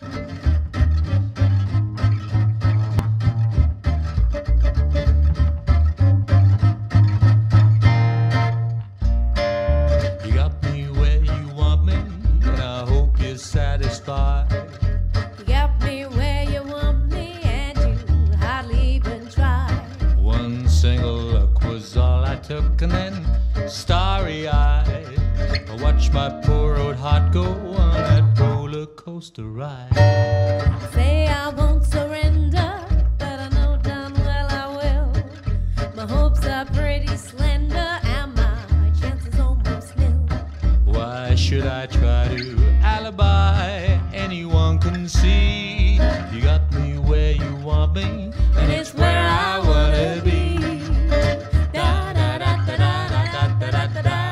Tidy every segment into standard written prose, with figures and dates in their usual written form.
You got me where you want me, and I hope you're satisfied. You got me where you want me, and you hardly even tried. One single look was all I took, and then starry-eyed, I watched my poor old heart go on that roller coaster ride. Say I won't surrender, but I know darn well I will. My hopes are pretty slender, and my chances almost nil. Why should I try to alibi? Anyone can see you got me where you want me, and it's where I wanna be. Da da da da da da da da da da.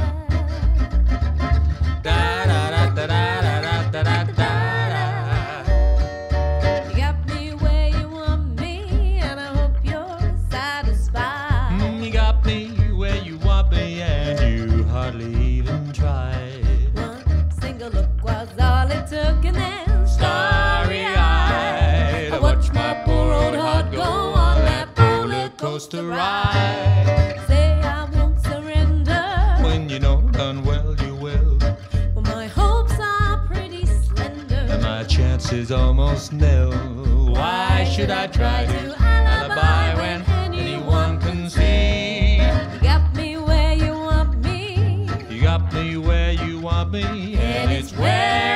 Da da da da da da da da da. You got me where you want me, and I hope you're satisfied. You got me where you want me, and you hardly even tried. One single look was all it took, and then Starry-eyed, I watched my poor old heart go on that roller coaster ride. Say I won't surrender, When you know done well you will, well, my hopes are pretty slender, and my chances almost nil. Why should I try to alibi when anyone can see? You got me where you want me, You got me where you want me, and it's where